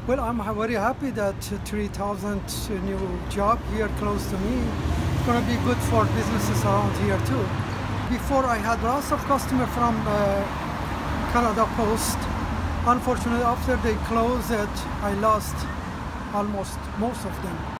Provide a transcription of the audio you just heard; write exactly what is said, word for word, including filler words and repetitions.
Well, I'm ha- very happy that three thousand new job here close to me. It's going to be good for businesses around here too. Before I had lots of customers from uh, Canada Post. Unfortunately, after they closed it, I lost almost most of them.